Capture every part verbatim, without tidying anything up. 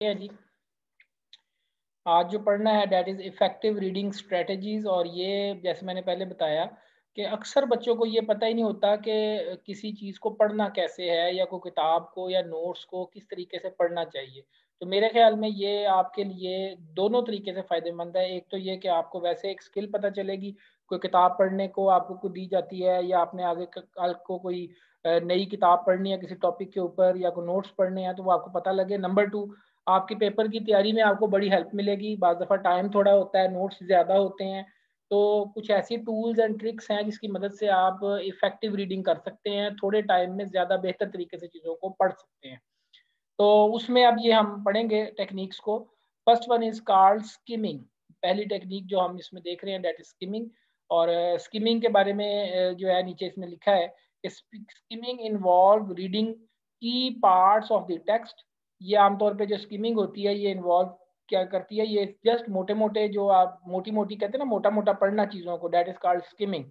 है जी। आज जो पढ़ना है that is effective reading strategies. और ये जैसे मैंने पहले बताया कि अक्सर बच्चों को ये पता ही नहीं होता कि किसी चीज़ को पढ़ना कैसे है, या कोई किताब को या नोट्स को किस तरीके से पढ़ना चाहिए। तो मेरे ख्याल में ये आपके लिए दोनों तरीके से फ़ायदेमंद है। एक तो ये कि आपको वैसे एक स्किल पता चलेगी, कोई किताब पढ़ने को आपको को दी जाती है, या आपने आगे कल को कोई नई किताब पढ़नी है किसी टॉपिक के ऊपर, या कोई नोट्स पढ़ने हैं तो वो आपको पता लगे। नंबर टू, आपकी पेपर की तैयारी में आपको बड़ी हेल्प मिलेगी। बाज़ दफ़ा टाइम थोड़ा होता है, नोट्स ज़्यादा होते हैं, तो कुछ ऐसी टूल्स एंड ट्रिक्स हैं जिसकी मदद से आप इफ़ेक्टिव रीडिंग कर सकते हैं, थोड़े टाइम में ज़्यादा बेहतर तरीके से चीज़ों को पढ़ सकते हैं। तो उसमें अब ये हम पढ़ेंगे टेक्निक्स को। First one is called skimming. पहली टेक्निक जो हम इसमें देख रहे हैं दैट इज़ स्किमिंग। और स्किमिंग के बारे में जो है नीचे इसमें लिखा है कि skimming involve reading key parts of the text. ये आमतौर पे जो स्किमिंग होती है ये इन्वॉल्व क्या करती है, ये जस्ट मोटे मोटे जो आप मोटी मोटी कहते हैं ना, मोटा मोटा पढ़ना चीज़ों को, that is called skimming.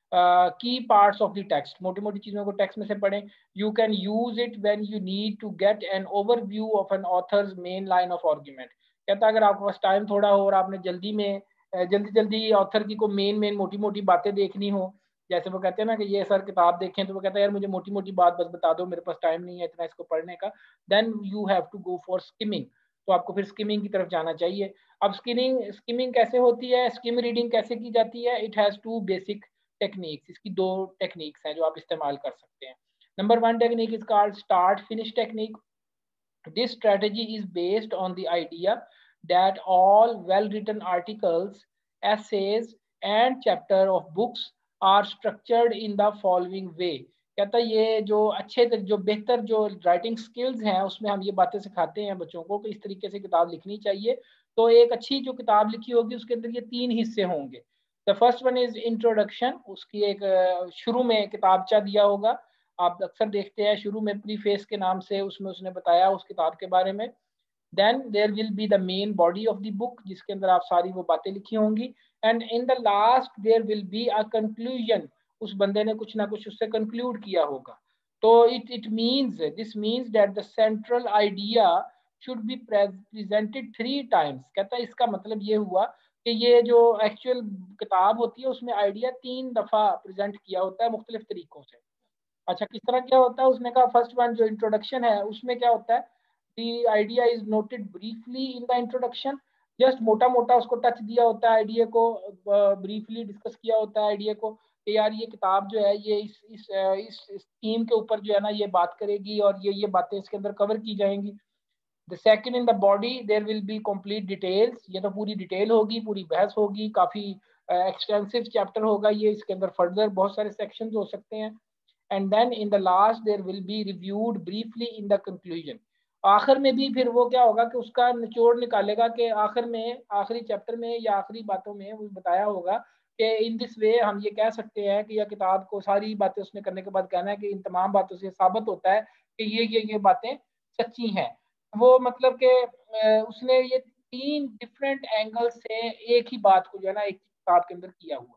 Key parts of the text, मोटी मोटी चीज़ों को टेक्स्ट में से पढ़ें। You can use it when you need to get an overview of an author's main line of argument। कहता है अगर आपके पास टाइम थोड़ा हो और आपने जल्दी में जल्दी जल्दी ऑथर की को मेन मेन मोटी मोटी बातें देखनी हो, जैसे वो कहते हैं ना कि ये सर किताब देखें, तो वो कहता है यार मुझे मोटी मोटी बात बस बता दो, मेरे पास टाइम नहीं है इतना इसको पढ़ने का, then you have to go for skimming. तो आपको फिर स्किमिंग की तरफ जाना चाहिए। अब स्किमिंग स्किमिंग कैसे होती है, स्किम रीडिंग कैसे की जाती है? It has two basic techniques. इसकी दो टेक्निक्स हैं जो आप इस्तेमाल कर सकते हैं। Number one technique is called start finish technique. This strategy is based on the idea that all well written articles, essays and chapter of books are structured in the following way। कहता है ये जो अच्छे जो बेहतर जो writing skills हैं उसमें हम ये बातें सिखाते हैं बच्चों को कि इस तरीके से किताब लिखनी चाहिए। तो एक अच्छी जो किताब लिखी होगी उसके अंदर ये तीन हिस्से होंगे। The first one is introduction. उसकी एक शुरू में किताबचा दिया होगा, आप अक्सर देखते हैं शुरू में प्रीफेस के नाम से उसमें उसने बताया उस किताब के बारे में। Then there will be the main body of the book जिसके अंदर आप सारी वो बातें लिखी होंगी। And in the last there will be a conclusion. उस बंदे ने कुछ ना कुछ उससे कंक्लूड किया होगा। तो it it means this means that the central idea should be presented three times. कहता है इसका मतलब ये हुआ कि ये जो एक्चुअल किताब होती है उसमें आइडिया तीन दफ़ा प्रेजेंट किया होता है मुख्तलिफ तरीकों से। अच्छा, किस तरह क्या होता है? उसने कहा फर्स्ट वन जो इंट्रोडक्शन है उसमें क्या होता है, the idea is noted briefly in the introduction. Just मोटा मोटा उसको टच दिया होता है, आइडिया को ब्रीफली डिस्कस किया होता है आइडिया को कि यार ये किताब जो है ये इस इस इस, इस थीम के ऊपर जो है ना ये बात करेगी और ये ये बातें इसके अंदर कवर की जाएंगी। The second in the body there will be complete details. ये तो पूरी डिटेल होगी, पूरी बहस होगी, काफी एक्सटेंसिव चैप्टर होगा ये, इसके अंदर फर्दर बहुत सारे सेक्शंस हो सकते हैं। And then in the last there will be reviewed briefly in the conclusion. आखिर में भी फिर वो क्या होगा कि उसका निचोड़ निकालेगा कि आखिर में आखिरी चैप्टर में या आखिरी बातों में वो बताया होगा कि इन दिस वे हम ये कह सकते हैं कि यह किताब को सारी बातें उसने करने के बाद कहना है कि इन तमाम बातों से साबित होता है कि ये ये ये बातें सच्ची हैं। वो मतलब कि उसने ये तीन डिफरेंट एंगल से एक ही बात को जो है ना एक किताब के अंदर किया हुआ है।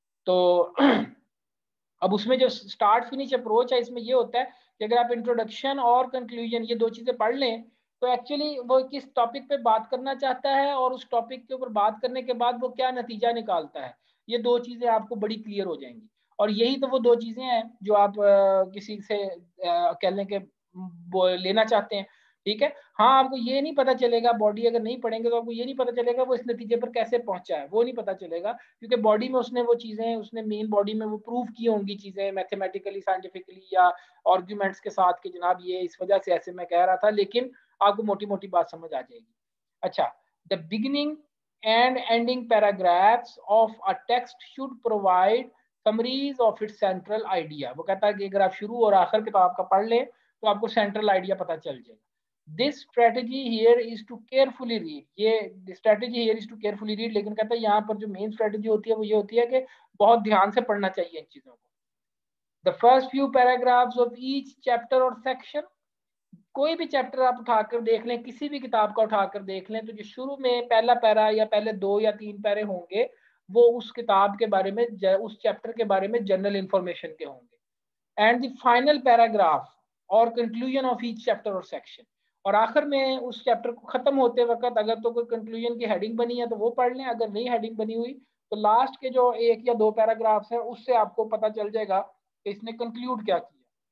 तो अब उसमें जो स्टार्ट फिनिश अप्रोच है इसमें ये होता है कि अगर आप इंट्रोडक्शन और कंक्लूजन ये दो चीजें पढ़ लें तो एक्चुअली वो किस टॉपिक पे बात करना चाहता है और उस टॉपिक के ऊपर बात करने के बाद वो क्या नतीजा निकालता है, ये दो चीजें आपको बड़ी क्लियर हो जाएंगी। और यही तो वो दो चीजें हैं जो आप आ, किसी से कह लें कि लेना चाहते हैं। ठीक है, हाँ आपको ये नहीं पता चलेगा, बॉडी अगर नहीं पढ़ेंगे तो आपको ये नहीं पता चलेगा वो इस नतीजे पर कैसे पहुंचा है, वो नहीं पता चलेगा क्योंकि बॉडी में उसने वो चीजें उसने मेन बॉडी में वो प्रूव की होंगी चीजें मैथमेटिकली साइंटिफिकली या आर्ग्यूमेंट्स के साथ कि जनाब ये इस वजह से ऐसे मैं कह रहा था, लेकिन आपको मोटी मोटी बात समझ आ जाएगी। अच्छा, the beginning and ending paragraphs of a text should provide summaries of its central idea. वो कहता है कि अगर आप शुरू और आखिर किताब का पढ़ लें तो आपको सेंट्रल आइडिया पता चल जाएगा। This strategy here is to carefully read. ये strategy here is to carefully read, लेकिन कहता है यहाँ पर जो मेन स्ट्रेटेजी होती है वो ये होती है कि बहुत ध्यान से पढ़ना चाहिए इन चीजों को। The first few paragraphs of each chapter और सेक्शन। कोई भी चैप्टर आप उठाकर देख लें, किसी भी किताब का उठाकर देख लें, तो जो शुरू में पहला पैरा या पहले दो या तीन पैरे होंगे वो उस किताब के बारे में उस चैप्टर के बारे में जनरल इंफॉर्मेशन के होंगे। एंड द फाइनल पैराग्राफ और कंक्लूजन ऑफ ईच चैप्टर और सेक्शन, और आखिर में उस चैप्टर को खत्म होते वक्त अगर तो कोई कंक्लूजन की हेडिंग बनी है तो वो पढ़ लें, अगर नहीं हेडिंग बनी हुई तो लास्ट के जो एक या दो पैराग्राफ्स हैं उससे आपको पता चल जाएगा कि इसने कंक्लूड क्या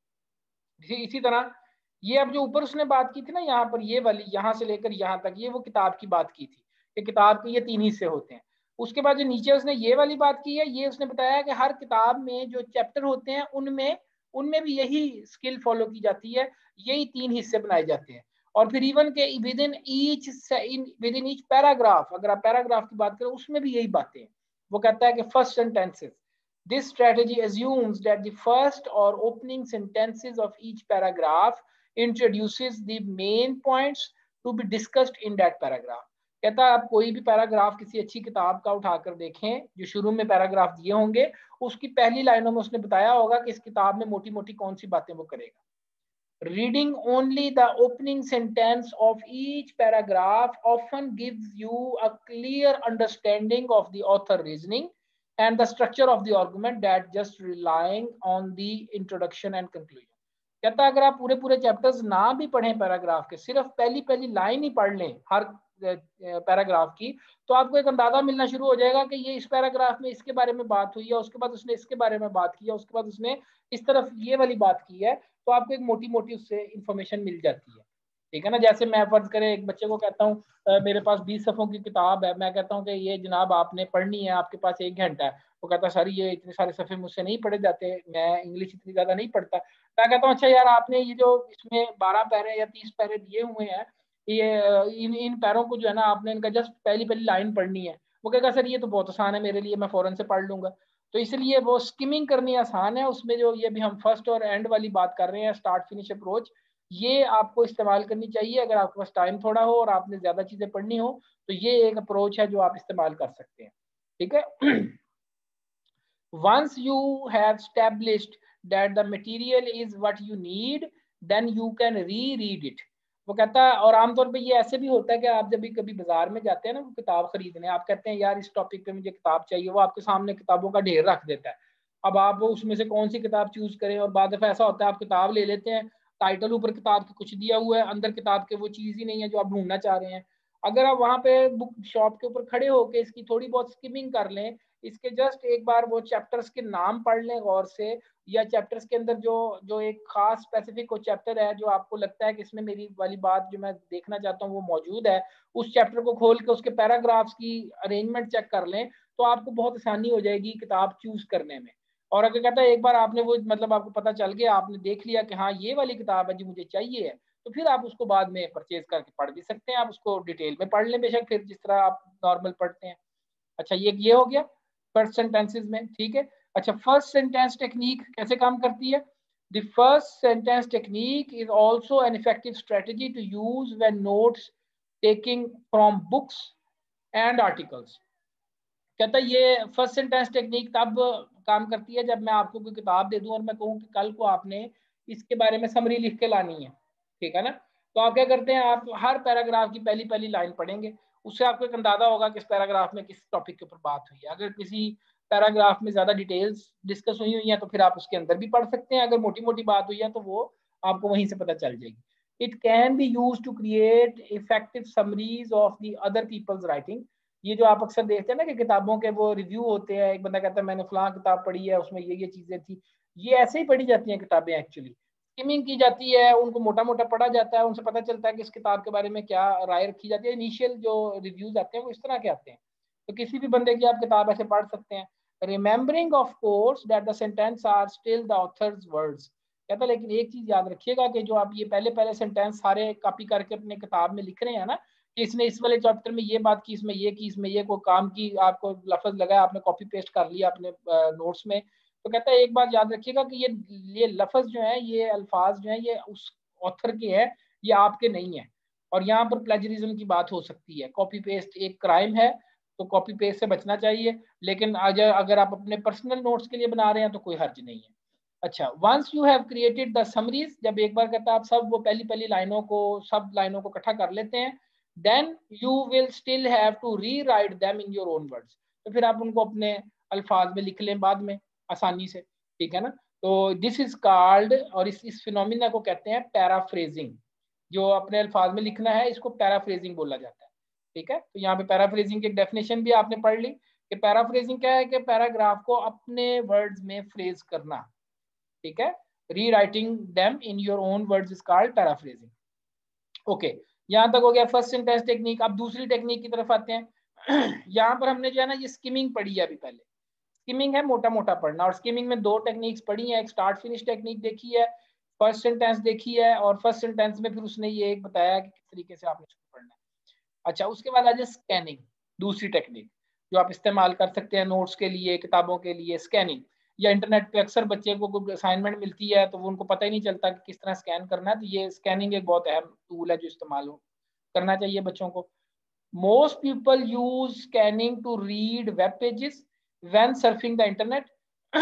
किया। इसी इसी तरह ये अब जो ऊपर उसने बात की थी ना यहाँ पर, ये वाली यहाँ से लेकर यहाँ तक, ये वो किताब की बात की थी कि किताब के ये तीन हिस्से होते हैं। उसके बाद जो नीचे उसने ये वाली बात की है, ये उसने बताया कि हर किताब में जो चैप्टर होते हैं उनमें उनमें भी यही स्किल फॉलो की जाती है, यही तीन हिस्से बनाए जाते हैं। और फिर इवन के within each within each paragraph, अगर आप पैराग्राफ की बात करें उसमें भी यही बातें हैं। वो कहता है कि first sentences, this strategy assumes that the first or opening sentences of each paragraph introduces the main points to be discussed in that paragraph। कहता है आप कोई भी पैराग्राफ किसी अच्छी किताब का उठाकर देखें, जो शुरू में पैराग्राफ दिए होंगे उसकी पहली लाइनों में उसने बताया होगा कि इस किताब में मोटी मोटी कौन सी बातें वो करेगा। Reading only the opening sentence of each paragraph often gives you a clear understanding of the author reasoning and the structure of the argument that just relying on the introduction and conclusion। कहता है अगर आप पूरे पूरे chapters ना भी पढ़ें paragraph के, सिर्फ पहली पहली लाइन ही पढ़ लें हर पैराग्राफ की, तो आपको एक अंदाजा मिलना शुरू हो जाएगा कि ये इस पैराग्राफ में इसके बारे में बात हुई है, उसके बाद उसने इसके बारे में बात की है, उसके बाद उसने इस तरफ ये वाली बात की है, तो आपको एक मोटी मोटी उससे इंफॉर्मेशन मिल जाती है। ठीक है ना। जैसे मैं फर्ज करें एक बच्चे को कहता हूँ मेरे पास बीस सफ़ों की किताब है, मैं कहता हूँ कि ये जनाब आपने पढ़नी है, आपके पास एक घंटा है। वो कहता है सर ये इतने सारे सफ़े मुझसे नहीं पढ़े जाते, मैं इंग्लिश इतनी ज़्यादा नहीं पढ़ता। मैं कहता हूँ अच्छा यार आपने ये जो इसमें बारह पैरे या तीस पैरे दिए हुए हैं, ये इन इन पैरों को जो है ना आपने इनका जस्ट पहली पहली लाइन पढ़नी है। वो कहेगा सर ये तो बहुत आसान है मेरे लिए, मैं फ़ौरन से पढ़ लूँगा। तो इसलिए वो स्किमिंग करनी आसान है, उसमें जो ये भी हम फर्स्ट और एंड वाली बात कर रहे हैं, स्टार्ट फिनिश अप्रोच, ये आपको इस्तेमाल करनी चाहिए। अगर आपके पास टाइम थोड़ा हो और आपने ज़्यादा चीज़ें पढ़नी हो तो ये एक अप्रोच है जो आप इस्तेमाल कर सकते हैं। ठीक है। Once you have established that the material is what you need, then you can reread it। वो कहता है, और आमतौर पे ये ऐसे भी होता है कि आप जब भी कभी बाजार में जाते हैं ना किताब खरीदने, आप कहते हैं यार इस टॉपिक पे मुझे किताब चाहिए, वो आपके सामने किताबों का ढेर रख देता है। अब आप उसमें से कौन सी किताब चूज करें, और बाद दफा ऐसा होता है आप किताब ले लेते हैं, टाइटल ऊपर किताब के कुछ दिया हुआ है, अंदर किताब के वो चीज़ ही नहीं है जो आप ढूंढना चाह रहे हैं। अगर आप वहाँ पे बुक शॉप के ऊपर खड़े होकर इसकी थोड़ी बहुत स्किमिंग कर लें, इसके जस्ट एक बार वो चैप्टर्स के नाम पढ़ लें गौर से, या चैप्टर्स के अंदर जो जो एक खास स्पेसिफिक चैप्टर है जो आपको लगता है कि इसमें मेरी वाली बात जो मैं देखना चाहता हूँ वो मौजूद है, उस चैप्टर को खोल के उसके पैराग्राफ्स की अरेंजमेंट चेक कर लें, तो आपको बहुत आसानी हो जाएगी किताब चूज करने में। और अगर कहता है एक बार आपने वो मतलब आपको पता चल गया, आपने देख लिया कि हाँ ये वाली किताब है जो मुझे चाहिए है, तो फिर आप उसको बाद में परचेज करके पढ़ भी सकते हैं। आप उसको डिटेल में पढ़ लें बेशक, फिर जिस तरह आप नॉर्मल पढ़ते हैं। अच्छा ये ये हो गया फर्स्ट सेंटेंसेस में। ठीक है। अच्छा फर्स्ट सेंटेंस टेक्निक कैसे काम करती है? The first sentence technique is also an effective strategy to use when notes taking from books and articles. कहता है ये फर्स्ट सेंटेंस टेक्निक तब काम करती है जब मैं आपको कोई किताब दे दूं और मैं कहूँ कि कल को आपने इसके बारे में समरी लिख के लानी है। ठीक है ना। तो आप क्या करते हैं, आप हर पैराग्राफ की पहली पहली लाइन पढ़ेंगे, उससे आपको एक अंदाजा होगा कि इस पैराग्राफ में किस टॉपिक के ऊपर बात हुई है। अगर किसी पैराग्राफ में ज्यादा डिटेल्स डिस्कस हुई हुई है तो फिर आप उसके अंदर भी पढ़ सकते हैं, अगर मोटी मोटी बात हुई है तो वो आपको वहीं से पता चल जाएगी। It can be use to create effective summaries of the other people's writing. ये जो आप अक्सर देखते हैं ना कि किताबों के वो रिव्यू होते हैं, एक बंदा कहता है मैंने फलां किताब पढ़ी है उसमें ये ये चीजें थी, ये ऐसे ही पढ़ी जाती हैं किताबें। एक्चुअली स्किमिंग की जाती है, उनको मोटा मोटा पढ़ा जाता है, उनसे पता चलता है कि इस किताब के बारे में क्या राय रखी जाती है। इनिशियल जो रिव्यूज आते हैं वो इस तरह के आते हैं, तो किसी भी बंदे की आप किताब ऐसे पढ़ सकते हैं। Remembering of course that the sentence are still the author's words. कहता है लेकिन एक चीज याद रखिएगा कि जो आप ये पहले पहले सेंटेंस सारे कॉपी करके अपने किताब में लिख रहे हैं ना, कि इसने इस वाले चैप्टर में ये बात की, इसमें ये की, इसमें ये कोई काम की, आपको लफ्ज लगा आपने कॉपी पेस्ट कर लिया अपने नोट्स में, तो कहता है एक बात याद रखिएगा कि ये ये लफ्ज जो है, ये अल्फाज जो है, ये उस ऑथर के है, ये आपके नहीं है। और यहाँ पर प्लेजरिज्म की बात हो सकती है। कॉपी पेस्ट एक क्राइम है, तो कॉपी पेस्ट से बचना चाहिए, लेकिन अगर आप अपने पर्सनल नोट्स के लिए बना रहे हैं तो कोई हर्ज नहीं है। अच्छा once you have created the summaries, जब एक बार कहता है आप सब वो पहली पहली लाइनों को सब लाइनों को इकट्ठा कर लेते हैं, then you will still have to rewrite them in your own words. तो फिर आप उनको अपने अल्फाज में लिख लें बाद में आसानी से। ठीक है ना। तो दिस इज कॉल्ड, और इस इस फिनोमिना को कहते हैं पैराफ्रेजिंग। जो अपने अल्फाज में लिखना है, इसको पैराफ्रेजिंग बोला जाता है। ठीक है, तो यहाँ पे पैराफ्रेजिंग की एक डेफिनेशन भी आपने पढ़ ली कि पैराफ्रेजिंग क्या है कि पैराग्राफ को अपने वर्ड्स में फ्रेज करना। ठीक है, rewriting them in your own words is called paraphrasing. Okay, यहाँ तक हो गया फर्स्ट सेंटेंस टेक्निक। अब दूसरी टेक्निक की तरफ आते हैं। यहाँ पर हमने जो है ना ये स्किमिंग पढ़ी है अभी पहले। स्किमिंग है मोटा मोटा पढ़ना, और स्किमिंग में दो टेक्निक्स पढ़ी है, एक स्टार्ट फिनिश टेक्निक देखी है, फर्स्ट सेंटेंस देखी है, और फर्स्ट सेंटेंस में फिर उसने ये एक बताया कि किस तरीके से आपने इसको पढ़ना है। अच्छा, उसके बाद आ जाए स्कैनिंग, दूसरी टेक्निक जो आप इस्तेमाल कर सकते हैं नोट्स के लिए, किताबों के लिए। स्कैनिंग, या इंटरनेट पे अक्सर बच्चे को कोई असाइनमेंट मिलती है तो वो उनको पता ही नहीं चलता कि किस तरह स्कैन करना है, तो ये स्कैनिंग एक बहुत अहम टूल है जो इस्तेमाल हो करना चाहिए बच्चों को। Most people use scanning to read web pages when surfing the internet.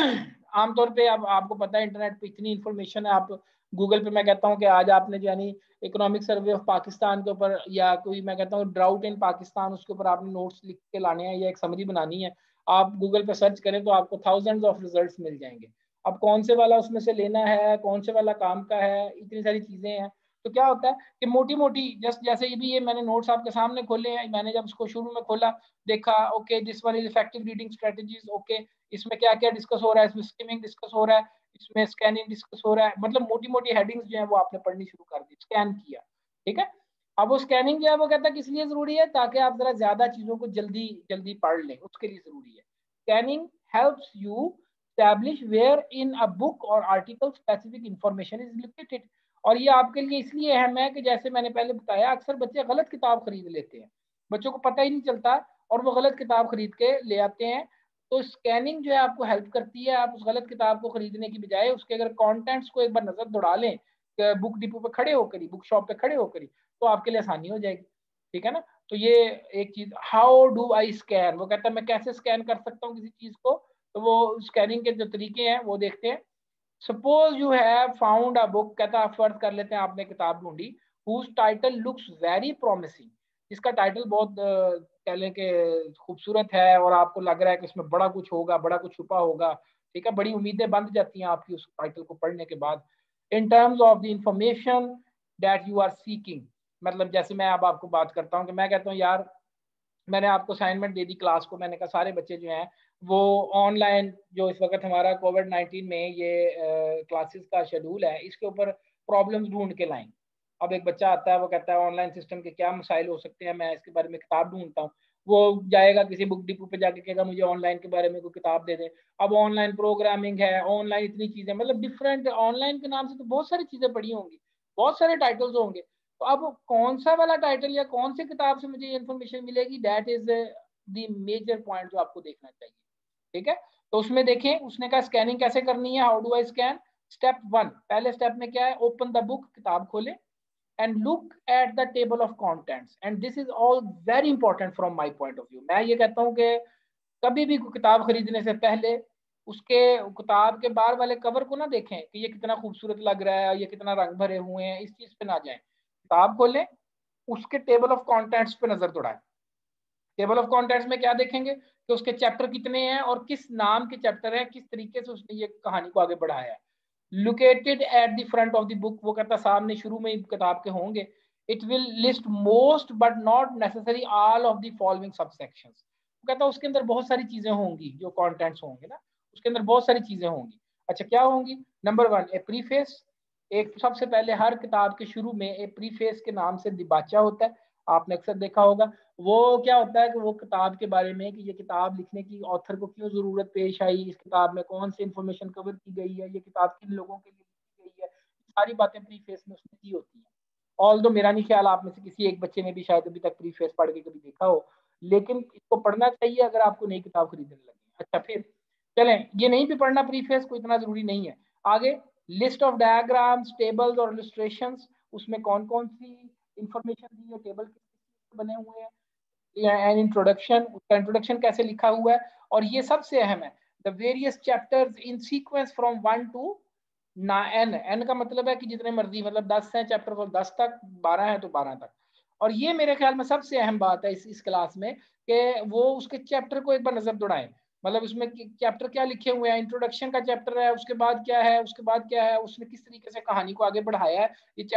आमतौर पे अब आपको पता है इंटरनेट पे इतनी इंफॉर्मेशन है, आप गूगल पे, मैं कहता हूँ कि आज आपने यानी इकोनॉमिक सर्वे ऑफ पाकिस्तान के ऊपर, या कोई मैं कहता हूँ ड्राउट इन पाकिस्तान, उसके ऊपर आपने नोट्स लिख के लाने हैं या एक समरी बनानी है, आप गूगल पे सर्च करें तो आपको थाउजेंड्स ऑफ रिजल्ट्स मिल जाएंगे। अब कौन से वाला उसमें से लेना है, कौन से वाला काम का है, इतनी सारी चीजें हैं। तो क्या होता है कि मोटी मोटी जस्ट जैसे ये भी, ये मैंने नोट्स आपके सामने खोले हैं, मैंने जब इसको शुरू में खोला देखा, okay this one is effective reading strategies, okay इसमें क्या क्या डिस्कस हो रहा है, इसमें स्किमिंग डिस्कस हो रहा है, इसमें स्कैनिंग डिस्कस हो रहा है, मतलब मोटी मोटी हेडिंग्स जो है वो आपने पढ़नी शुरू कर दी, स्कैन किया। ठीक है, अब वो स्कैनिंग जो है वो कहता है किस लिए जरूरी है, ताकि आप जरा ज्यादा चीजों को जल्दी जल्दी पढ़ लें, उसके लिए जरूरी है। Scanning helps you establish where in a book or article specific information is located। और ये आपके लिए इसलिए अहम है कि जैसे मैंने पहले बताया, अक्सर बच्चे गलत किताब खरीद लेते हैं, बच्चों को पता ही नहीं चलता और वो गलत किताब खरीद के ले आते हैं। तो स्कैनिंग जो है आपको हेल्प करती है, आप उस गलत किताब को खरीदने की बजाय उसके अगर कंटेंट्स को एक बार नजर दौड़ा लें, बुक डिपो पे खड़े होकर ही, बुक शॉप पे खड़े होकर ही, तो आपके लिए आसानी हो जाएगी। ठीक है ना, तो ये एक चीज। हाउ डू आई स्कैन, वो कहता है मैं कैसे स्कैन कर सकता हूँ किसी चीज को, तो वो स्कैनिंग के जो तरीके हैं वो देखते हैं। Suppose you have found a book, कहता है फर्ज कर लेते हैं आपने किताब ढूंढी, whose title looks very promising, जिसका टाइटल बहुत कह लें कि खूबसूरत है और आपको लग रहा है कि इसमें बड़ा कुछ होगा, बड़ा कुछ छुपा होगा। ठीक है, बड़ी उम्मीदें बंध जाती हैं आपकी उस टाइटल को पढ़ने के बाद। In terms of the information that you are seeking, मतलब जैसे मैं अब आपको बात करता हूँ कि मैं कहता हूँ यार मैंने आपको असाइनमेंट दे दी क्लास को, मैंने कहा सारे बच्चे जो हैं वो ऑनलाइन, जो इस वक्त हमारा कोविड नाइन्टीन में ये क्लासेस का शेड्यूल है, इसके ऊपर प्रॉब्लम्स ढूंढ के लाएं। अब एक बच्चा आता है, वो कहता है ऑनलाइन सिस्टम के क्या मसाइल हो सकते हैं, मैं इसके बारे में किताब ढूंढता हूँ। वो जाएगा किसी बुक डिपो पे जाके कहेगा मुझे ऑनलाइन के बारे में कोई किताब दे दे। अब ऑनलाइन प्रोग्रामिंग है, ऑनलाइन इतनी चीजें, मतलब डिफरेंट ऑनलाइन के नाम से तो बहुत सारी चीजें पढ़ी होंगी, बहुत सारे टाइटल्स होंगे। तो अब कौन सा वाला टाइटल या कौन सी किताब से मुझे इन्फॉर्मेशन मिलेगी, that is the major point जो आपको देखना चाहिए। ठीक है, तो उसमें देखें उसने कहा स्कैनिंग कैसे करनी है, how do I scan. Step one, पहले स्टेप में क्या है, ओपन द बुक, किताब खोले, and look at the table of contents, and this is all very important from my point of view. मैं ये कहता हूँ कि कभी भी किताब खरीदने से पहले उसके किताब के बाहर वाले कवर को ना देखें कि ये कितना खूबसूरत लग रहा है, ये कितना रंग भरे हुए हैं, इस चीज पे ना जाएं। किताब खोलें, उसके टेबल ऑफ कंटेंट्स पे नजर दौड़ाएं। टेबल ऑफ कंटेंट्स में क्या देखेंगे कि उसके चैप्टर कितने हैं और किस नाम के चैप्टर है, किस तरीके से उसने ये कहानी को आगे बढ़ाया है। Located at the front of the book, वो कहता सामने शुरू में किताब के होंगे। It will list most but not necessary all of the following subsections, वो कहता उसके अंदर बहुत सारी चीजें होंगी, जो कंटेंट्स होंगे ना उसके अंदर बहुत सारी चीजें होंगी। अच्छा, क्या होंगी, नंबर वन ए प्रीफेस, एक तो सबसे पहले हर किताब के शुरू में ए प्रीफेस के नाम से दिबाचा होता है, आपने अक्सर देखा होगा। वो क्या होता है कि वो किताब के बारे में कि ये किताब लिखने की ऑथर को क्यों जरूरत पेश आई, इस किताब में कौन सी इंफॉर्मेशन कवर की गई है, ये किताब किन लोगों के लिए लिखी गई है, सारी बातें प्रीफेस में उसने की होती हैं। ऑल दो मेरा नहीं ख्याल आप में से किसी एक बच्चे ने भी शायद अभी तक प्रीफेस पढ़ के कभी देखा हो, लेकिन इसको पढ़ना चाहिए अगर आपको नई किताब खरीदने लगे। अच्छा, फिर चलें, ये नहीं भी पढ़ना प्रीफेस को, इतना जरूरी नहीं है। आगे लिस्ट ऑफ डायग्राम्स, टेबल्स और इलस्ट्रेशंस, उसमें कौन कौन सी इंफॉर्मेशन दी है, टेबल किस बने हुए हैं, एन इंट्रोडक्शन, उसका इंट्रोडक्शन कैसे लिखा हुआ है, और ये सबसे अहम है the various chapters in sequence from one to ना एन, एन का मतलब है कि जितने मर्जी, मतलब दस है चैप्टर तो दस तक, बारह है तो बारह तक। और ये मेरे ख्याल में सबसे अहम बात है इस इस क्लास में कि वो उसके चैप्टर को एक बार नजर दौड़ाएं, मतलब उसमें चैप्टर क्या लिखे हुए हैं, इंट्रोडक्शन का चैप्टर है, उसके बाद क्या है, उसके बाद क्या है, उसने किस तरीके से कहानी को आगे बढ़ाया है। ये चैप्टर के सिर्फ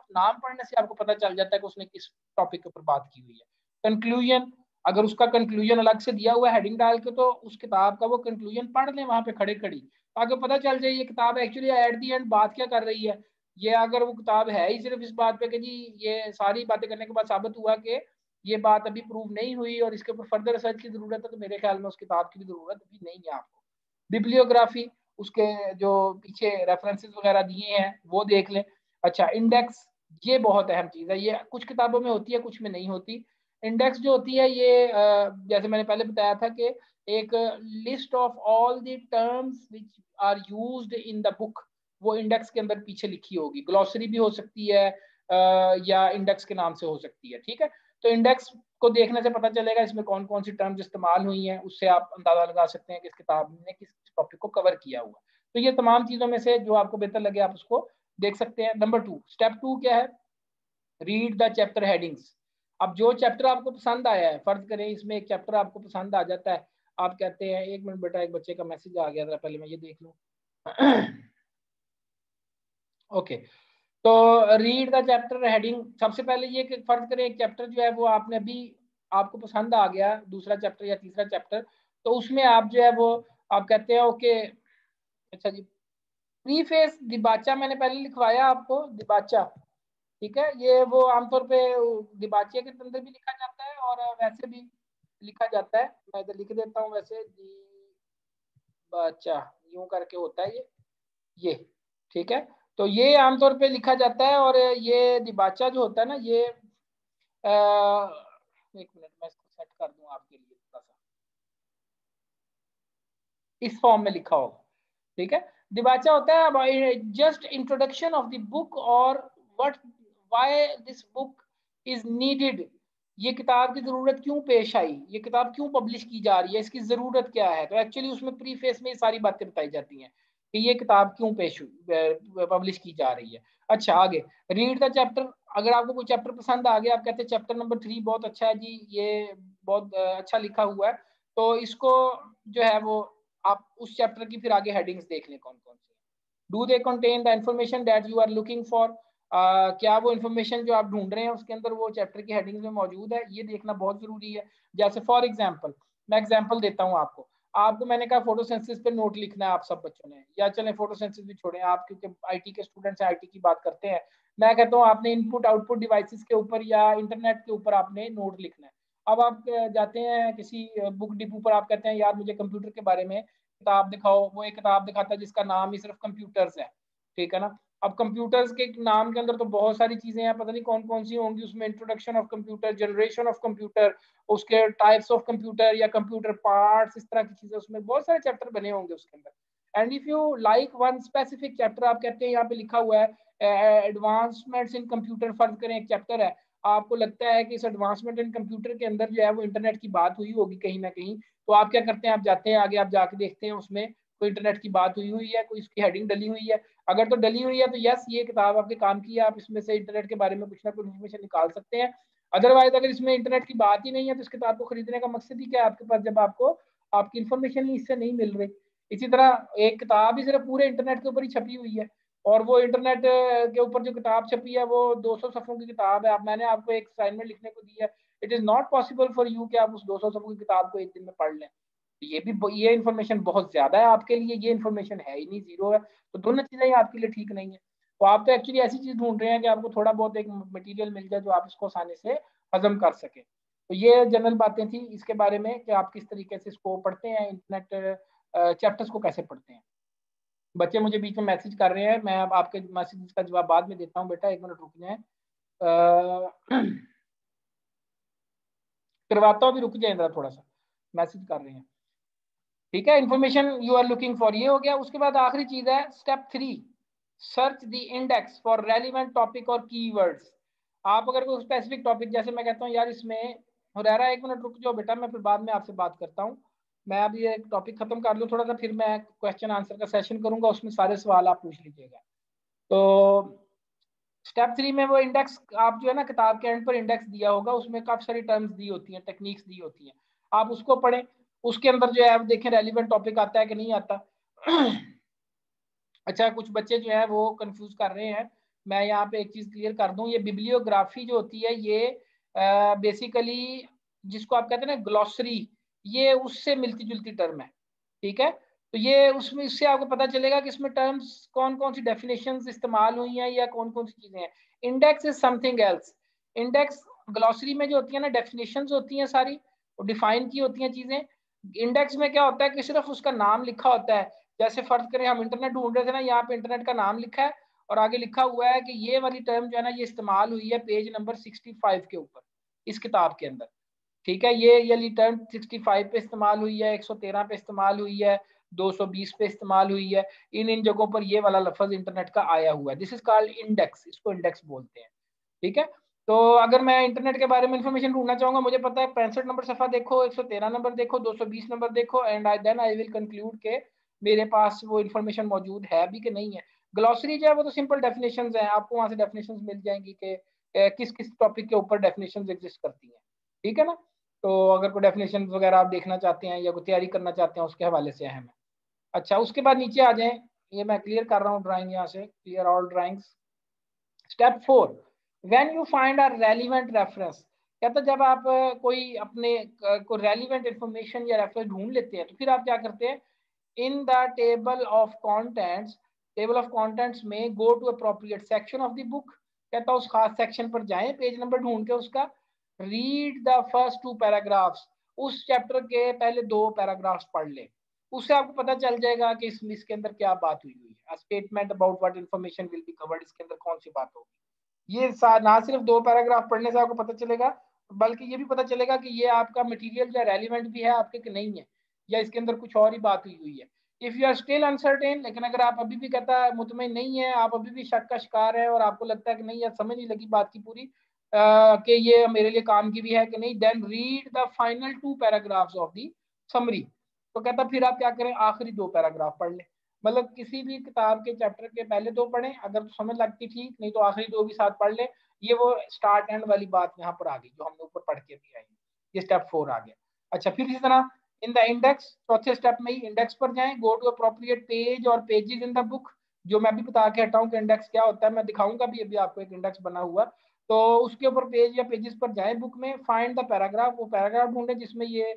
नाम पढ़ने से आपको पता चल जाता है कि उसने किस टॉपिक के ऊपर बात की हुई है। कंक्लूजन, अगर उसका कंक्लूजन अलग से दिया हुआ है हेडिंग डाल के, तो उस किताब का वो कंक्लूजन पढ़ लें वहां पे खड़े खड़ी, ताकि पता चल जाए ये किताब एक्चुअली एट दी एंड बात क्या कर रही है। ये अगर वो किताब है ही सिर्फ इस बात पे कि जी ये सारी बातें करने के बाद साबित हुआ कि ये बात अभी प्रूव नहीं हुई और इसके ऊपर फर्दर रिसर्च की जरूरत है, तो मेरे ख्याल में उस किताब की भी जरूरत भी नहीं है आपको। बिब्लियोग्राफी, उसके जो पीछे रेफरेंसेस वगैरह दिए हैं वो देख लें। अच्छा, इंडेक्स, ये बहुत अहम चीज़ है, ये कुछ किताबों में होती है कुछ में नहीं होती। इंडेक्स जो होती है ये जैसे मैंने पहले बताया था कि एक list of all the terms which are used in the book, वो इंडेक्स के अंदर पीछे लिखी होगी। ग्लॉसरी भी हो सकती है या इंडेक्स के नाम से हो सकती है, ठीक है। तो इंडेक्स को देखने से पता चलेगा इसमें कौन कौन सी टर्म्स इस्तेमाल हुई हैं, उससे आप अंदाजा लगा सकते हैं कि इस किताब ने किस टॉपिक को कवर किया हुआ। तो ये तमाम चीज़ों में से जो आपको बेहतर लगे आप उसको देख सकते हैं। नंबर टू, स्टेप टू क्या है, रीड द चैप्टर हेडिंग्स। अब जो चैप्टर आपको पसंद आया है, फर्ज करें इसमें एक चैप्टर आपको पसंद आ जाता है, आप कहते हैं, एक मिनट बेटा, एक बच्चे का मैसेज आ गया था, पहले मैं ये देख लूँ। ओके, तो रीड द चैप्टर हेडिंग, सबसे पहले ये कि फर्ज करें एक चैप्टर जो है वो आपने अभी आपको पसंद आ गया, दूसरा चैप्टर या तीसरा चैप्टर, तो उसमें आप जो है वो आप कहते हैं ओके, अच्छा जी, प्रीफेस दिबाचा मैंने पहले लिखवाया आपको, दिबाचा, ठीक है। ये वो आमतौर पे दिबाचे के अंदर भी लिखा जाता है और वैसे भी लिखा जाता है। मैं इधर लिख देता हूँ, वैसे दिबाचा यूं करके होता है ये ये ठीक है। तो ये आमतौर पे लिखा जाता है और ये दिबाचा जो होता है ना, ये आ, एक मिनट मैं इसको सेट कर दूं आपके लिए, थोड़ा सा इस फॉर्म में लिखा होगा, ठीक है। दिबाचा होता है just introduction of the book और what why this book is needed, ये किताब की जरूरत क्यों पेश आई, ये किताब क्यों पब्लिश की जा रही है, इसकी जरूरत क्या है। तो एक्चुअली उसमें प्रीफेस में ये सारी बातें बताई जाती हैं कि ये किताब क्यों पेश पब्लिश की जा रही है। अच्छा, आगे रीड द चैप्टर, अगर आपको कोई चैप्टर पसंद आ गया, आप कहते हैं चैप्टर नंबर थ्री बहुत अच्छा है जी, ये बहुत अच्छा लिखा हुआ है, तो इसको जो है वो आप उस चैप्टर की फिर आगे हेडिंग्स देख लें कौन कौन सी। Do they contain the information that you are looking for, क्या वो इन्फॉर्मेशन जो आप ढूंढ रहे हैं उसके अंदर वो चैप्टर की हेडिंग्स में मौजूद है, ये देखना बहुत जरूरी है। जैसे फॉर एग्जांपल, मैं एग्जांपल देता हूँ आपको आपको मैंने कहा फोटोसिंथेसिस पे नोट लिखना है आप सब बच्चों ने, या चलें फोटोसिंथेसिस भी छोड़ें आप, क्योंकि आईटी के स्टूडेंट्स आईटी की बात करते हैं। मैं कहता हूँ आपने इनपुट आउटपुट डिवाइसेस के ऊपर या इंटरनेट के ऊपर आपने नोट लिखना है। अब आप जाते हैं किसी बुक डिपो पर, आप कहते हैं यार मुझे कंप्यूटर के बारे में किताब दिखाओ, वो एक किताब दिखाता है जिसका नाम ही सिर्फ कंप्यूटर्स है, ठीक है ना। अब कंप्यूटर्स के नाम के अंदर तो बहुत सारी चीजें हैं, पता नहीं कौन कौन सी होंगी उसमें, introduction of computer, generation of computer, उसके टाइप्स ऑफ कंप्यूटर या कंप्यूटर पार्ट्स, इस तरह की चीजें, उसमें बहुत सारे चैप्टर बने होंगे उसके अंदर। And if you like one specific chapter, आप कहते हैं यहाँ पे लिखा हुआ है एडवांसमेंट्स इन कंप्यूटर, फर्ज करें एक चैप्टर है, आपको लगता है कि इस एडवांसमेंट इन कंप्यूटर के अंदर जो है वो इंटरनेट की बात हुई होगी कहीं ना कहीं, तो आप क्या करते हैं, आप जाते हैं आगे, आप जाके देखते हैं उसमें कोई इंटरनेट की बात हुई हुई है, कोई इसकी हेडिंग डली हुई है। अगर तो डली हुई है तो यस, ये किताब आपके काम की है, आप इसमें से इंटरनेट के बारे में कुछ ना कुछ इन्फॉर्मेशन निकाल सकते हैं। अदरवाइज अगर इसमें इंटरनेट की बात ही नहीं है तो इस किताब को खरीदने का मकसद ही क्या है आपके पास, जब आपको आपकी इन्फॉर्मेशन ही इससे नहीं मिल रही। इसी तरह एक किताब ही सिर्फ पूरे इंटरनेट के ऊपर ही छपी हुई है, और वो इंटरनेट के ऊपर जो किताब छपी है वो दो सौ सफ़ों की किताब है, अब मैंने आपको एक असाइनमेंट लिखने को दी है, it is not possible for you कि आप उस दो सौ सफ़ों की किताब को एक दिन में पढ़ लें। ये भी ये इन्फॉर्मेशन बहुत ज्यादा है आपके लिए, ये इन्फॉर्मेशन है ही नहीं, जीरो है, तो दोनों चीजें आपके लिए ठीक नहीं है। तो आप तो एक्चुअली ऐसी चीज ढूंढ रहे हैं कि आपको थोड़ा बहुत एक मटेरियल मिल जाए जो आप इसको आसानी से हजम कर सके। तो ये जनरल बातें थी इसके बारे में कि आप किस तरीके से इसको पढ़ते हैं, इंटरनेट चैप्टर्स को कैसे पढ़ते हैं। बच्चे मुझे बीच में मैसेज कर रहे हैं, मैं अब आपके मैसेज का जवाब बाद में देता हूँ, बेटा एक मिनट रुक जाए, करवाता हूँ, भी रुक जाए जरा, थोड़ा सा मैसेज कर रहे हैं, ठीक है। Information you are looking for ये हो गया। उसके बाद आखिरी चीज है step three, search the index for relevant topic और कीवर्ड्स। आप अगर कोई स्पेसिफिक टॉपिक, जैसे मैं कहता हूँ यार इसमें हुरैरा एक मिनट रुक जाओ बेटा, मैं फिर बाद में आपसे बात करता हूँ, मैं अब ये टॉपिक खत्म कर लूँ थोड़ा सा, फिर मैं क्वेश्चन आंसर का सेशन करूंगा, उसमें सारे सवाल आप पूछ लीजिएगा। तो स्टेप थ्री में वो इंडेक्स, आप जो है ना किताब के एंड पर इंडेक्स दिया होगा, उसमें काफी सारी टर्म्स दी होती हैं, टेक्निक्स दी होती हैं, आप उसको पढ़ें। उसके अंदर जो है आप देखें रेलिवेंट टॉपिक आता है कि नहीं आता। अच्छा, कुछ बच्चे जो है वो कंफ्यूज कर रहे हैं, मैं यहाँ पे एक चीज क्लियर कर दूं, ये बिब्लियोग्राफी जो होती है ये बेसिकली uh, जिसको आप कहते हैं ना ग्लॉसरी, ये उससे मिलती जुलती टर्म है, ठीक है। तो ये उसमें इससे आपको पता चलेगा कि इसमें टर्म्स कौन कौन सी डेफिनेशंस इस्तेमाल हुई हैं या कौन कौन सी चीजें हैं। Index is something else. Index glossary में जो होती है ना डेफिनेशंस होती हैं सारी, वो डिफाइन की होती हैं चीजें। इंडेक्स में क्या होता है कि सिर्फ उसका नाम लिखा होता है। जैसे फर्ज करें हम इंटरनेट ढूंढ रहे थे ना, यहाँ पे इंटरनेट का नाम लिखा है और आगे लिखा हुआ है कि ये वाली टर्म जो है ना ये इस्तेमाल हुई है पेज नंबर सिक्सटी फाइव के ऊपर इस किताब के अंदर, ठीक है। ये ये टर्म सिक्सटी फाइव पे इस्तेमाल हुई है, एक सौ तेरह पे इस्तेमाल हुई है, दो सौ बीस पे इस्तेमाल हुई है, इन इन जगहों पर ये वाला लफ्ज इंटरनेट का आया हुआ है। दिस इज कॉल्ड इंडेक्स, इसको इंडेक्स बोलते हैं, ठीक है। तो अगर मैं इंटरनेट के बारे में इंफॉर्मेशन ढूंढना चाहूंगा, मुझे पता है पैंसठ नंबर सफा देखो, एक सौ तेरह नंबर देखो, दो सौ बीस नंबर देखो, and I then I will conclude के मेरे पास वो इन्फॉर्मेशन मौजूद है भी कि नहीं है। ग्लॉसरी जो है वो तो सिंपल डेफिनेशंस हैं, आपको वहां से डेफिनेशंस मिल जाएंगी कि किस किस टॉपिक के ऊपर डेफिनेशंस एग्जिस्ट करती हैं, ठीक है ना। तो अगर कोई डेफिनेशन वगैरह आप देखना चाहते हैं या कोई तैयारी करना चाहते हैं उसके हवाले से अहम है। अच्छा, उसके बाद नीचे आ जाएं, ये मैं क्लियर कर रहा हूँ ड्राइंग यहाँ से, clear all drawings. Step four, when you find a relevant reference, कहता जब आप कोई अपने कोई रेलिवेंट इंफॉर्मेशन या रेफरेंस ढूंढ लेते हैं तो फिर आप क्या करते हैं, in the table of contents, table of contents में go to appropriate section of the book, कहता उस खास सेक्शन पर जाएं पेज नंबर ढूंढ के उसका, read the first two paragraphs, उस चैप्टर के पहले दो पैराग्राफ्स पढ़ ले, उससे आपको पता चल जाएगा कि इस, इसके अंदर क्या बात हुई हुई है। Statement about what information will be covered, इसके अंदर कौन सी बात होगी। ये ना सिर्फ दो पैराग्राफ पढ़ने से आपको पता चलेगा, बल्कि ये भी पता चलेगा कि ये आपका मटेरियल या रेलिवेंट भी है आपके कि नहीं है, या इसके अंदर कुछ और ही बात हुई हुई है। If you are still uncertain, लेकिन अगर आप अभी भी कहता है मुतमईन नहीं है, आप अभी भी शक का शिकार है और आपको लगता है कि नहीं यार समझ नहीं लगी बात की पूरी कि ये मेरे लिए काम की भी है कि नहीं, then read the final two paragraphs of the summary. तो कहता फिर आप क्या करें, आखिरी दो पैराग्राफ पढ़ लें, मतलब किसी भी किताब के चैप्टर के पहले दो पढ़ें, अगर तो समझ लगती ठीक, नहीं तो आखिरी दो भी साथ पढ़ लें। ये वो स्टार्ट एंड वाली बात यहाँ पर आ गई जो हमने ऊपर पढ़ के भी आई, ये स्टेप फोर आ गया। अच्छा, फिर इसी तरह इन द इंडेक्स, चौथे स्टेप में ही इंडेक्स पर जाएं, गो टू अप्रोप्रिएट पेज और पेजेस इन द बुक, जो मैं भी बता के हटाऊं कि इंडेक्स क्या होता है, मैं दिखाऊंगा भी अभी आपको एक इंडेक्स बना हुआ, तो उसके ऊपर पेज या पेजेस पर जाएं बुक में, फाइंड द पैराग्राफ, वो पैराग्राफ ढूंढे जिसमें ये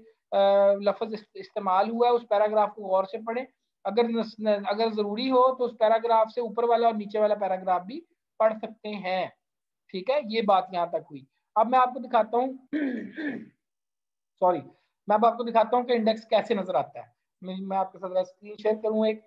लफ्ज इस्तेमाल हुआ है, उस पैराग्राफ को गौर से पढ़ें। अगर अगर जरूरी हो तो उस पैराग्राफ से ऊपर वाला और नीचे वाला पैराग्राफ भी पढ़ सकते हैं, ठीक है। ये बात यहाँ तक हुई। अब मैं आपको दिखाता हूँ सॉरी मैं अब आपको दिखाता हूँ कि इंडेक्स कैसे नजर आता है। मैं, मैं आपके साथ स्क्रीन शेयर करूँ एक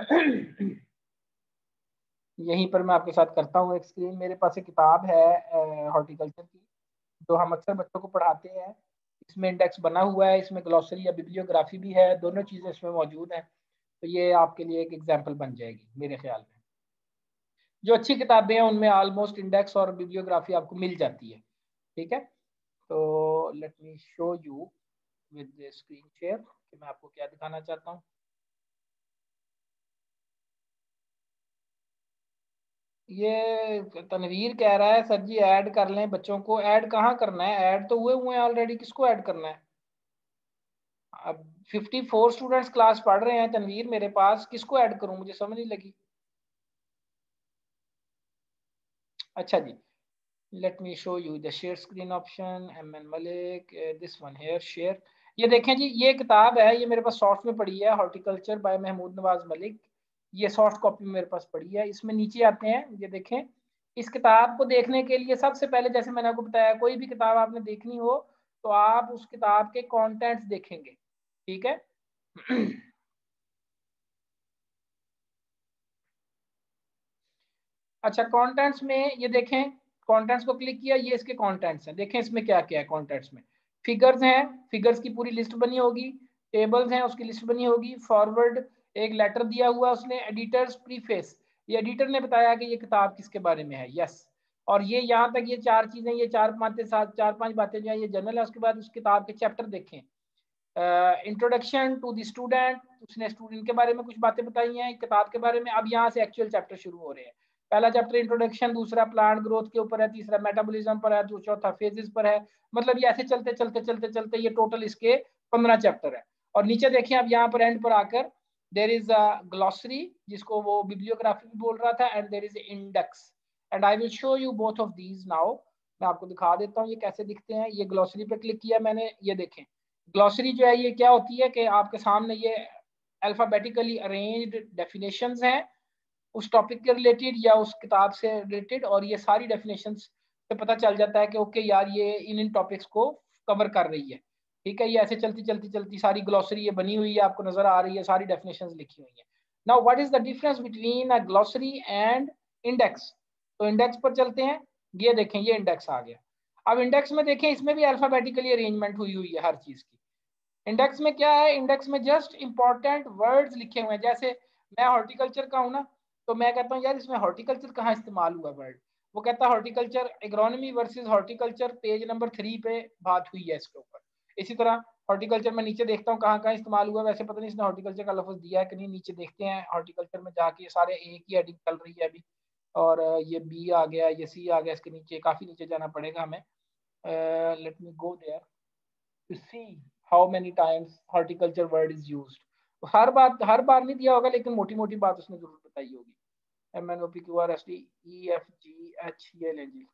यहीं पर मैं आपके साथ करता हूँ एक स्क्रीन। मेरे पास एक किताब है हॉर्टिकल्चर की, जो हम अक्सर बच्चों को पढ़ाते हैं। इसमें इंडेक्स बना हुआ है, इसमें ग्लॉसरी या बिब्लियोग्राफी भी है, दोनों चीज़ें इसमें मौजूद हैं। तो ये आपके लिए एक एग्जाम्पल बन जाएगी मेरे ख्याल में। जो अच्छी किताबें हैं उनमें ऑलमोस्ट इंडेक्स और बिब्लियोग्राफी आपको मिल जाती है, ठीक है। तो let me show you with the screen share कि मैं आपको क्या दिखाना चाहता हूँ। ये तनवीर कह रहा है सर जी ऐड कर लें बच्चों को, ऐड कहाँ करना है, ऐड तो हुए हुए हैं ऑलरेडी, किसको ऐड करना है। अब फिफ्टी फोर स्टूडेंट्स क्लास पढ़ रहे हैं तनवीर मेरे पास, किसको ऐड करूं, मुझे समझ नहीं लगी। अच्छा जी, let me show you the share screen option, M N Malik, this one here share. ये देखें जी, ये किताब है, ये मेरे पास सॉफ्ट में पड़ी है, हॉर्टिकल्चर बाय महमूद नवाज मलिक। ये सॉफ्ट कॉपी मेरे पास पड़ी है। इसमें नीचे आते हैं, ये देखें। इस किताब को देखने के लिए सबसे पहले, जैसे मैंने आपको बताया, कोई भी किताब आपने देखनी हो तो आप उस किताब के कॉन्टेंट्स देखेंगे, ठीक है। अच्छा, कंटेंट्स में ये देखें, कंटेंट्स को क्लिक किया, ये इसके कंटेंट्स हैं, देखें इसमें क्या क्या है कंटेंट्स में। फिगर्स हैं, फिगर्स की पूरी लिस्ट बनी होगी, टेबल्स हैं उसकी लिस्ट बनी होगी, फॉरवर्ड एक लेटर दिया हुआ उसने, एडिटर्स, प्रीफेस, ये एडिटर ने बताया कि ये किताब किसके बारे में है, यस। और ये यहाँ तक ये चार चीजें, ये चार पांच सात चार पांच बातें जो है ये जनरल है। उसके बाद उस किताब के चैप्टर देखें, इंट्रोडक्शन टू द स्टूडेंट, उसने स्टूडेंट के बारे में कुछ बातें बताई हैं किताब के बारे में। अब यहाँ से एक्चुअल चैप्टर शुरू हो रहे हैं। पहला चैप्टर इंट्रोडक्शन, दूसरा प्लांट ग्रोथ के ऊपर है, तीसरा मेटाबॉलिज्म पर है, तो चौथा फेजेस पर है। मतलब ये ऐसे चलते चलते चलते चलते ये टोटल इसके पंद्रह चैप्टर है। और नीचे देखिए अब यहाँ पर एंड पर आकर देर इज अ ग्लॉसरी, जिसको वो बिब्लियोग्राफी भी बोल रहा था, and there is index. And I will show you both of these now. मैं आपको दिखा देता हूँ ये कैसे दिखते हैं। ये ग्लॉसरी पे क्लिक किया मैंने, ये देखें ग्लॉसरी जो है ये क्या होती है कि आपके सामने ये अल्फाबेटिकली अरेंज्ड डेफिनेशंस हैं उस टॉपिक के रिलेटेड या उस किताब से रिलेटेड, और ये सारी डेफिनेशंस से पता चल जाता है कि ओके यार ये इन इन टॉपिक्स को कवर कर रही है। ठीक है, ये ऐसे चलती चलती चलती सारी ग्लॉसरी ये बनी हुई है, आपको नजर आ रही है, सारी डेफिनेशंस लिखी हुई है। Now what is the difference between a glossary and index? तो इंडेक्स पर चलते हैं, ये देखें ये इंडेक्स आ गया। अब इंडेक्स में देखें इसमें भी अल्फाबेटिकली अरेंजमेंट हुई हुई है हर चीज की। इंडेक्स में क्या है, इंडेक्स में जस्ट इंपॉर्टेंट वर्ड्स लिखे हुए हैं। जैसे मैं हॉर्टिकल्चर का हूँ ना, तो मैं कहता हूँ यार इसमें हॉर्टिकल्चर कहाँ इस्तेमाल हुआ वर्ड, वो कहता है horticulture agronomy versus horticulture page number three पे बात हुई है इसके ऊपर। इसी तरह हॉर्टिकल्चर में नीचे देखता हूँ कहाँ कहाँ इस्तेमाल हुआ, वैसे पता नहीं इसने हॉर्टिकल्चर का लफ्ज दिया है कि नहीं, नीचे देखते हैं हॉर्टिकल्चर में जाके सारे एक ही हेडिंग चल रही है अभी, और ये बी आ गया, ये सी आ गया, इसके नीचे काफी नीचे जाना पड़ेगा हमें। Let me go there to see how many times horticulture word is used। हर बात हर बार नहीं दिया होगा लेकिन मोटी मोटी बात उसने जरूर बताई होगी। M N O P Q R S T E F G H, ये लें जी,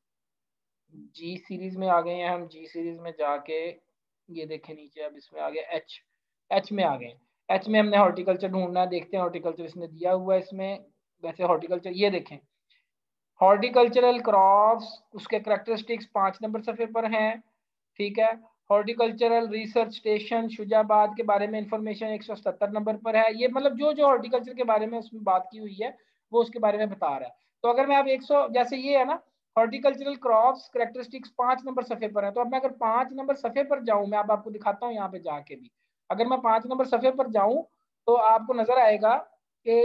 जी सीरीज में आ गए हैं हम। जी सीरीज में जाके ये देखें नीचे, अब इसमें आ गया एच, एच में आ गए। एच में हमने हॉर्टिकल्चर ढूंढना है, देखते हैं हॉर्टिकल्चर इसने दिया हुआ है इसमें। वैसे हॉर्टिकल्चर ये देखें, हॉर्टिकल्चरल क्रॉप्स उसके करेक्टरिस्टिक्स पांच नंबर सफे पर हैं। ठीक है, हॉर्टिकल्चरल रिसर्च स्टेशन शुजाबाद के बारे में इंफॉर्मेशन एक सौ सत्तर नंबर पर है। ये मतलब जो जो हॉर्टिकल्चर के बारे में उसमें बात की हुई है वो उसके बारे में बता रहा है। तो अगर मैं अब एक सौ, जैसे ये है ना हॉर्टिकल्चरल क्रॉप्स करेक्टरिस्टिक्स पांच नंबर सफे पर है, तो अब मैं अगर पांच नंबर सफे पर जाऊं, मैं अब आपको दिखाता हूँ यहाँ पे जाके भी, अगर मैं पांच नंबर सफे पर जाऊं तो आपको नजर आएगा कि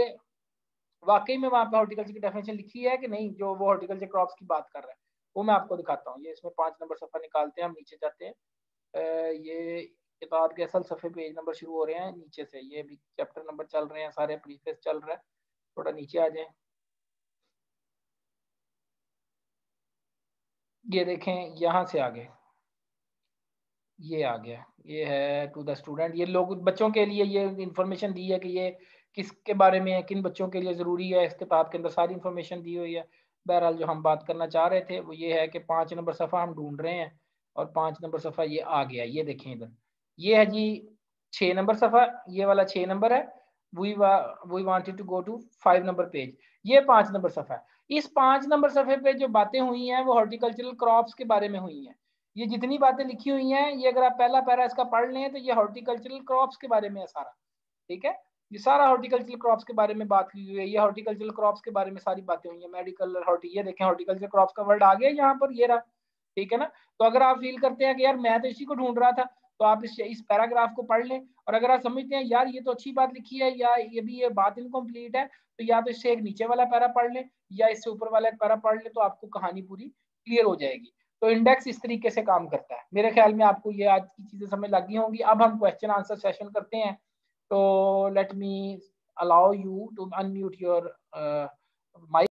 वाकई में वहां पे हॉर्टिकल्चर की डेफिनेशन लिखी है कि नहीं, जो वो हॉर्टिकल्चर क्रॉप्स की बात कर रहा है वो मैं आपको दिखाता हूँ। ये इसमें पांच नंबर सफा निकालते हैं, हम नीचे जाते हैं। आ, ये किताब के असल सफे पेज नंबर शुरू हो रहे हैं नीचे से, ये भी चैप्टर नंबर चल रहे हैं सारे, प्रीफेस चल रहा है। थोड़ा नीचे आ जाए, ये देखें यहाँ से आगे ये आ गया, ये है टू द स्टूडेंट। ये लोग बच्चों के लिए ये इंफॉर्मेशन दी है कि ये किसके बारे में है, किन बच्चों के लिए ज़रूरी है, इस किताब के अंदर सारी इंफॉर्मेशन दी हुई है। बहरहाल जो हम बात करना चाह रहे थे वो ये है कि पाँच नंबर सफ़ा हम ढूंढ रहे हैं, और पाँच नंबर सफ़ा ये आ गया, ये देखें इधर, ये है जी छः नंबर सफ़ा, ये वाला छः नंबर है। We we wanted to go to five number page, ये पाँच नंबर सफ़ा है। इस पाँच नंबर सफ़े पे जो बातें हुई हैं वो हॉर्टिकल्चरल क्रॉप्स के बारे में हुई हैं। ये जितनी बातें लिखी हुई हैं, ये अगर आप पहला पैरा इसका पढ़ लें तो ये हॉर्टिकल्चरल क्रॉप्स के बारे में है सारा। ठीक है, ये सारा हॉर्टिकल्चरल क्रॉप्स के बारे में बात की हुई है, ये हॉर्टिकल्चरल क्रॉप्स के बारे में सारी बातें हुई है। मेडिकल हॉर्टी, ये देखें हॉर्टिकल्चर क्रॉप्स का वर्ड आ गया यहाँ पर, ये रहा। ठीक है ना, तो अगर आप फील करते हैं कि यार मैं तो इसी को ढूंढ रहा था, तो आप इस इस पैराग्राफ को पढ़ लें, और अगर आप समझते हैं यार ये तो अच्छी बात लिखी है या ये भी ये बात इनकम्प्लीट है, तो या तो इससे एक नीचे वाला पैरा पढ़ लें या इससे ऊपर वाला एक पैरा पढ़ लें, तो आपको कहानी पूरी क्लियर हो जाएगी। तो इंडेक्स इस तरीके से काम करता है। मेरे ख्याल में आपको ये आज की चीजें समझ लगी होंगी। अब हम क्वेश्चन आंसर सेशन करते हैं। तो let me allow you to unmute your mic.